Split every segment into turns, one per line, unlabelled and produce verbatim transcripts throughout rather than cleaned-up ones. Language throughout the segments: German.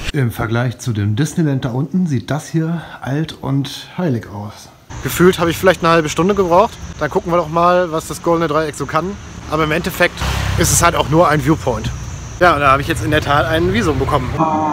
Im Vergleich zu dem Disneyland da unten sieht das hier alt und heilig aus.
Gefühlt habe ich vielleicht eine halbe Stunde gebraucht. Dann gucken wir doch mal, was das Goldene Dreieck so kann. Aber im Endeffekt ist es halt auch nur ein Viewpoint. Ja, und da habe ich jetzt in der Tat ein Visum bekommen.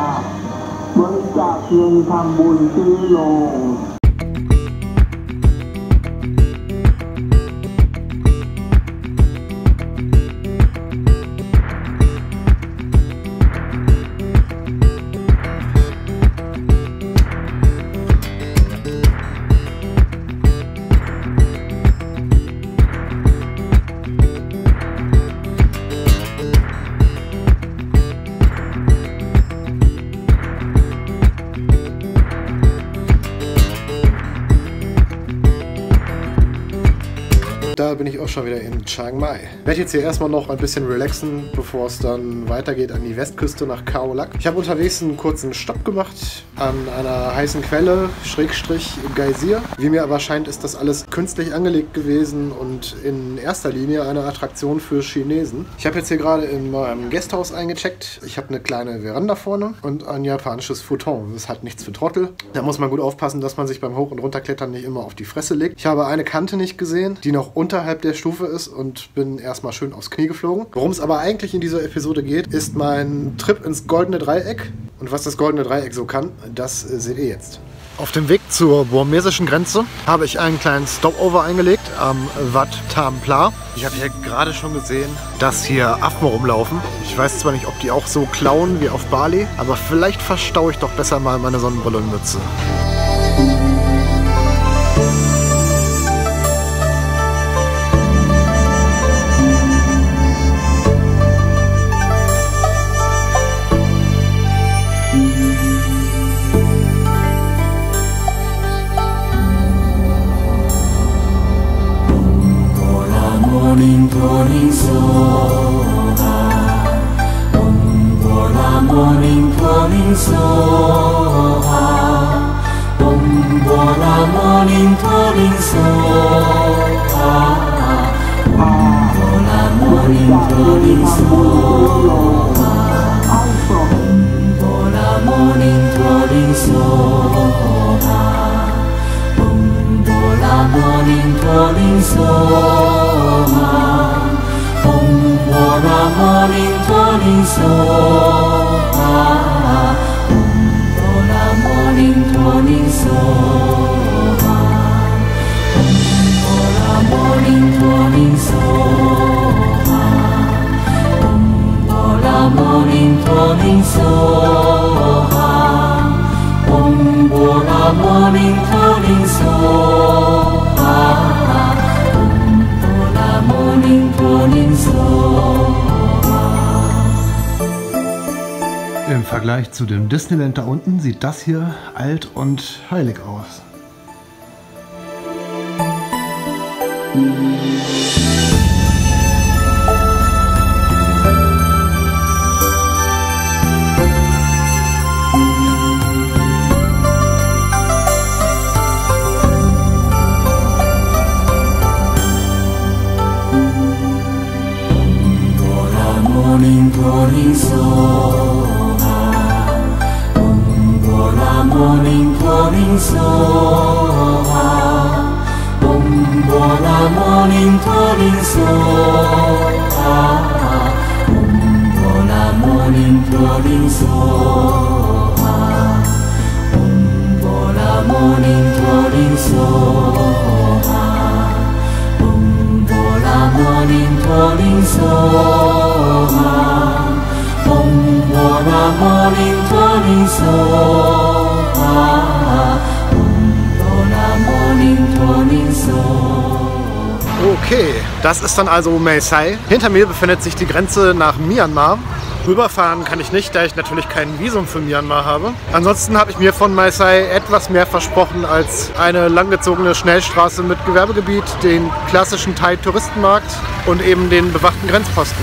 Da bin ich auch schon wieder in Chiang Mai. Ich werde jetzt hier erstmal noch ein bisschen relaxen, bevor es dann weitergeht an die Westküste nach Khao Lak. Ich habe unterwegs einen kurzen Stopp gemacht an einer heißen Quelle, Schrägstrich Geysir. Wie mir aber scheint, ist das alles künstlich angelegt gewesen und in erster Linie eine Attraktion für Chinesen. Ich habe jetzt hier gerade in meinem Gasthaus eingecheckt. Ich habe eine kleine Veranda vorne und ein japanisches Futon. Das ist halt nichts für Trottel. Da muss man gut aufpassen, dass man sich beim Hoch- und Runterklettern nicht immer auf die Fresse legt. Ich habe eine Kante nicht gesehen, die noch unterhalb der Stufe ist und bin erstmal schön aufs Knie geflogen. Worum es aber eigentlich in dieser Episode geht, ist mein Trip ins Goldene Dreieck. Und was das Goldene Dreieck so kann, das seht ihr jetzt. Auf dem Weg zur burmesischen Grenze habe ich einen kleinen Stopover eingelegt am Wat Tham Pla. Ich habe hier gerade schon gesehen, dass hier Affen rumlaufen. Ich weiß zwar nicht, ob die auch so klauen wie auf Bali, aber vielleicht verstaue ich doch besser mal meine Sonnenbrille und Mütze.
Morning, morning, soha. Om Bola morning, morning, soha. Om Bola morning, morning, soha. Om Bola morning, morning, soha. Om Bola morning, morning, soha. Om Bola morning, morning, soha. Om Bola morning, morning, soha. Om Bola morning, morning, soha. Om Bola morning, morning, soha. Om Bola morning, morning, soha. Om Bola morning, morning, soha. Morning, morning, soha.
Im Vergleich zu dem Disneyland da unten sieht das hier alt und heilig aus.
Morning, morning, soha. Om Bola morning, morning, soha. Om Bola morning, morning, soha. Om Bola morning, morning, soha. Om Bola morning, morning, soha. Om Bola morning, morning, soha. Om Bola morning, morning, soha. Om Bola morning, morning, soha.
Okay, das ist dann also Mae Sai. Hinter mir befindet sich die Grenze nach Myanmar. Rüberfahren kann ich nicht, da ich natürlich kein Visum für Myanmar habe. Ansonsten habe ich mir von Mae Sai etwas mehr versprochen als eine langgezogene Schnellstraße mit Gewerbegebiet, den klassischen Thai-Touristenmarkt und eben den bewachten Grenzposten.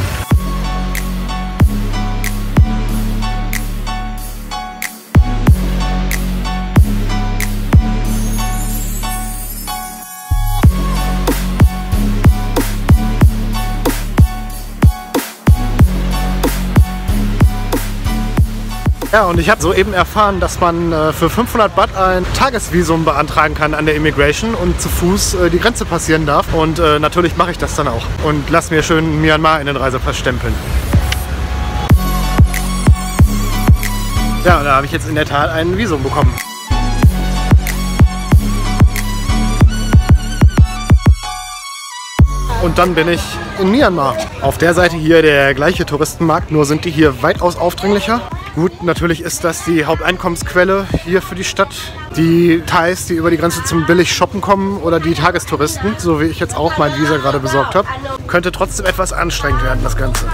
Ja, und ich habe soeben erfahren, dass man äh, für fünfhundert Baht ein Tagesvisum beantragen kann an der Immigration und zu Fuß äh, die Grenze passieren darf. Und äh, natürlich mache ich das dann auch und lass mir schön Myanmar in den Reisepass stempeln. Ja, da habe ich jetzt in der Tat ein Visum bekommen. Und dann bin ich in Myanmar. Auf der Seite hier der gleiche Touristenmarkt, nur sind die hier weitaus aufdringlicher. Gut, natürlich ist das die Haupteinkommensquelle hier für die Stadt. Die Thais, die über die Grenze zum billig shoppen kommen oder die Tagestouristen, so wie ich jetzt auch mein Visa gerade besorgt habe. Könnte trotzdem etwas anstrengend werden, das Ganze.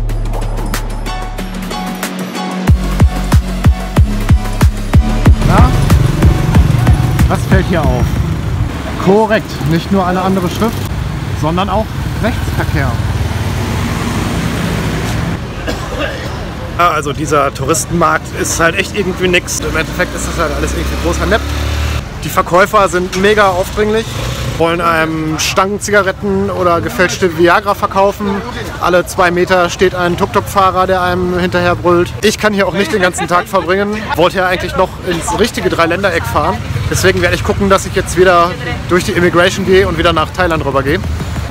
Na, was fällt hier auf? Korrekt, nicht nur eine andere Schrift, sondern auch Rechtsverkehr.
Ja, also dieser Touristenmarkt ist halt echt irgendwie nix. Im Endeffekt ist das halt alles irgendwie großer Nepp. Die Verkäufer sind mega aufdringlich, wollen einem Stangen Zigaretten oder gefälschte Viagra verkaufen. Alle zwei Meter steht ein Tuk-Tuk-Fahrer, der einem hinterher brüllt. Ich kann hier auch nicht den ganzen Tag verbringen. Wollte ja eigentlich noch ins richtige Dreiländereck fahren. Deswegen werde ich gucken, dass ich jetzt wieder durch die Immigration gehe und wieder nach Thailand rüber gehe.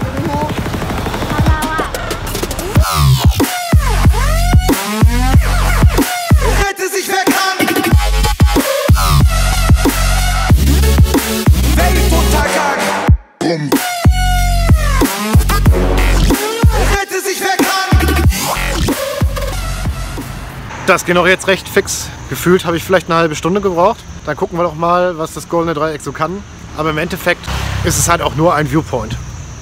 Das geht auch jetzt recht fix. Gefühlt habe ich vielleicht eine halbe Stunde gebraucht. Dann gucken wir doch mal, was das Goldene Dreieck so kann. Aber im Endeffekt ist es halt auch nur ein Viewpoint.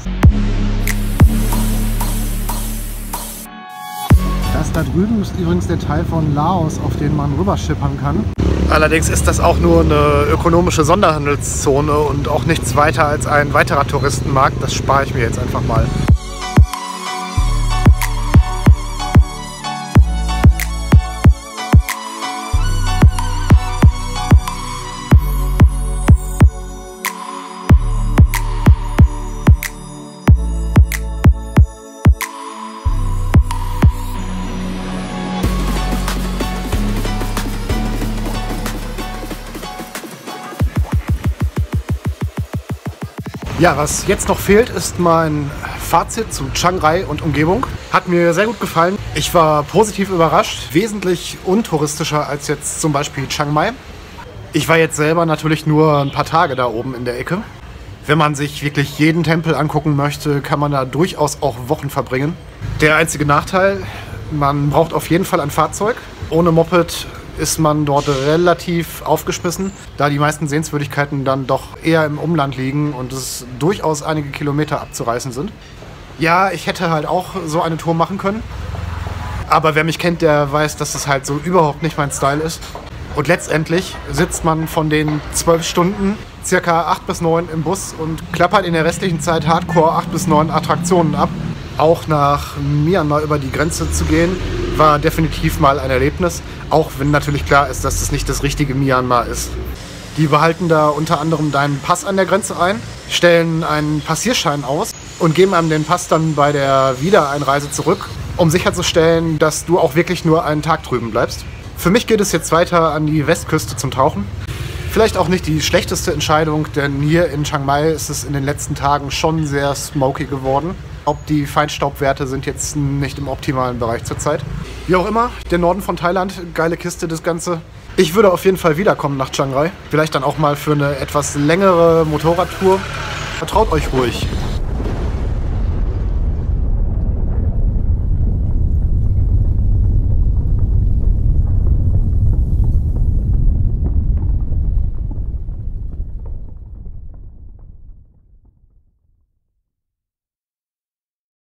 Das da drüben ist übrigens der Teil von Laos, auf den man rüberschippern kann.
Allerdings ist das auch nur eine ökonomische Sonderhandelszone und auch nichts weiter als ein weiterer Touristenmarkt. Das spare ich mir jetzt einfach mal. Ja, was jetzt noch fehlt, ist mein Fazit zu Chiang Rai und Umgebung. Hat mir sehr gut gefallen. Ich war positiv überrascht, wesentlich untouristischer als jetzt zum Beispiel Chiang Mai. Ich war jetzt selber natürlich nur ein paar Tage da oben in der Ecke. Wenn man sich wirklich jeden Tempel angucken möchte, kann man da durchaus auch Wochen verbringen. Der einzige Nachteil, man braucht auf jeden Fall ein Fahrzeug. Ohne Moped ist man dort relativ aufgeschmissen, da die meisten Sehenswürdigkeiten dann doch eher im Umland liegen und es durchaus einige Kilometer abzureißen sind. Ja, ich hätte halt auch so eine Tour machen können, aber wer mich kennt, der weiß, dass das halt so überhaupt nicht mein Style ist. Und letztendlich sitzt man von den zwölf Stunden circa acht bis neun im Bus und klappert in der restlichen Zeit hardcore acht bis neun Attraktionen ab. Auch nach Myanmar über die Grenze zu gehen, war definitiv mal ein Erlebnis. Auch wenn natürlich klar ist, dass das nicht das richtige Myanmar ist. Die behalten da unter anderem deinen Pass an der Grenze ein, stellen einen Passierschein aus und geben einem den Pass dann bei der Wiedereinreise zurück, um sicherzustellen, dass du auch wirklich nur einen Tag drüben bleibst. Für mich geht es jetzt weiter an die Westküste zum Tauchen. Vielleicht auch nicht die schlechteste Entscheidung, denn hier in Chiang Mai ist es in den letzten Tagen schon sehr smoky geworden. Ob die Feinstaubwerte sind jetzt nicht im optimalen Bereich zurzeit. Wie auch immer, der Norden von Thailand, geile Kiste das Ganze. Ich würde auf jeden Fall wiederkommen nach Chiang Rai. Vielleicht dann auch mal für eine etwas längere Motorradtour. Vertraut euch ruhig.